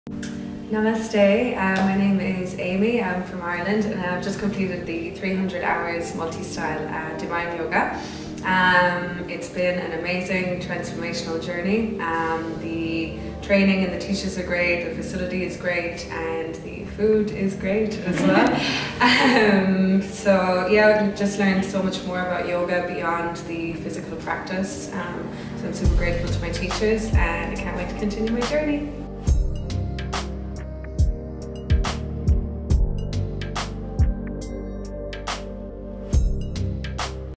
Namaste, my name is Amy, I'm from Ireland and I've just completed the 300 hours multi-style Divine Yoga. It's been an amazing transformational journey. The training and the teachers are great, the facility is great and the food is great as well. So yeah, I've just learned so much more about yoga beyond the physical practice. So I'm super grateful to my teachers and I can't wait to continue my journey.